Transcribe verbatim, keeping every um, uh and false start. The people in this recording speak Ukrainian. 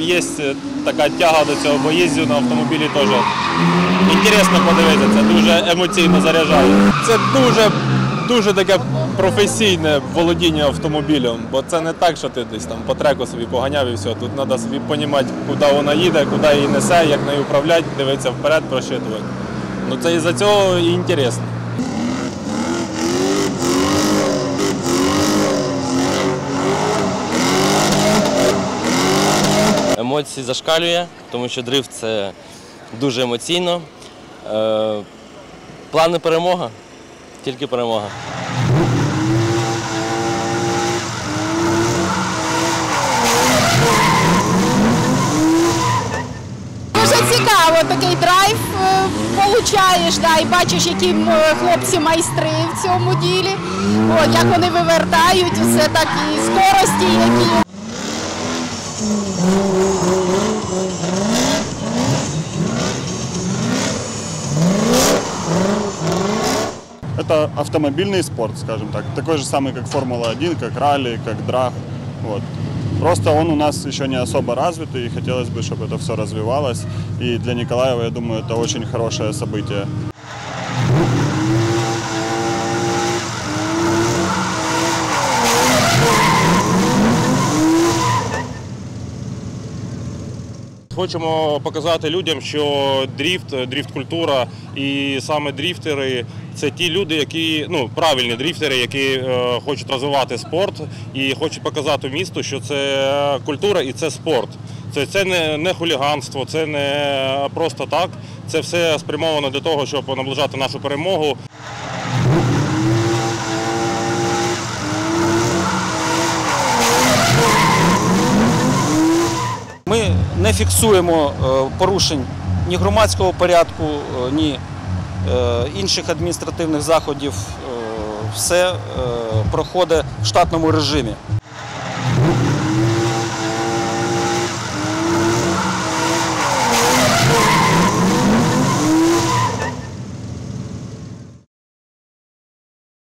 є така тяга до цього, бо їздю на автомобілі теж. Інтересно подивитися, це дуже емоційно заряджає. Це дуже, дуже таке професійне володіння автомобілем, бо це не так, що ти десь там по треку собі поганяв і все. Тут треба собі розуміти, куди вона їде, куди її несе, як нею управляти, дивитися вперед, просчитувати. Ну це із-за цього і інтересно. Емоції зашкалює, тому що дрифт – це дуже емоційно. Е, плани перемога, тільки перемога. Дуже цікаво, такий драйв получаєш, да, і бачиш, які хлопці майстри в цьому ділі, о, як вони вивертають, все так, і скорості які. Это автомобильный спорт, скажем так, такой же самый, как Формула один, как ралли, как драг. Вот. Просто он у нас еще не особо развитый, и хотелось бы, чтобы это все развивалось. И для Николаева, я думаю, это очень хорошее событие. Хочемо показати людям, що дрифт, дрифт-культура і саме дрифтери – це ті люди, які, ну, правильні дрифтери, які е, хочуть розвивати спорт і хочуть показати місту, що це культура і це спорт. Це, це не, не хуліганство, це не просто так, це все спрямовано для того, щоб наближати нашу перемогу. Ми не фіксуємо порушень ні громадського порядку, ні інших адміністративних заходів. Все проходить в штатному режимі.